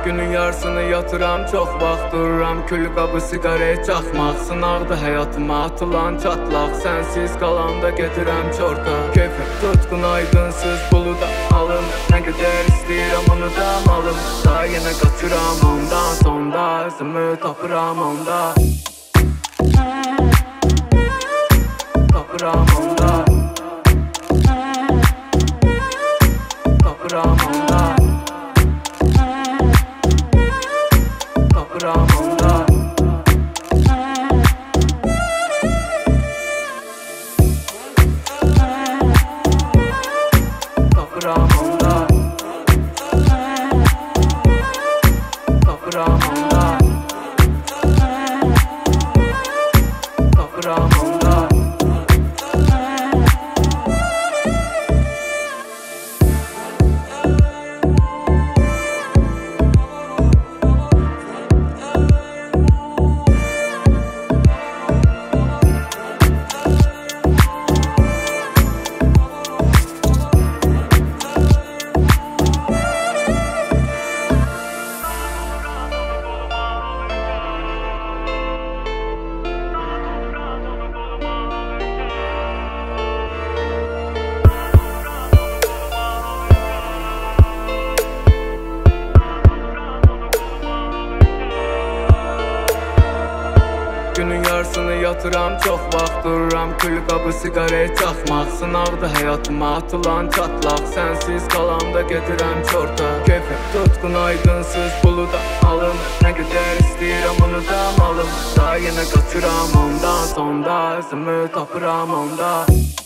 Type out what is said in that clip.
Günün yarısını yatıram, çox vaxt dururam. Kül qabı, siqaret, çaxmaq, sınaqdı həyatıma atılan çatlaq. Sənsiz qalanda gedirəm çorta. Keyfim tutqun, aydınsız buluda alım. Nə qədər istəyirəm onu da malım. Daha yenə qaçıram ondan, sonda özümü tapıram onda. Tapıram onda. Tapıram onda. Tapıram onda. Tapıram onda. Tapıram onda. Tapıram onda. Günün yarısını yatıram, çox vaxt dururam. Kül qabı, siqaret, çaxmaq, sınaqdı həyatıma atılan çatlaq. Sənsiz qalanda gedirəm çorta. Keyfim tutqun, aydınsız buluda alım. Nə qədər istəyirəm onu da malım. Daha yenə qaçıram ondan, sonda özümü tapıram onda.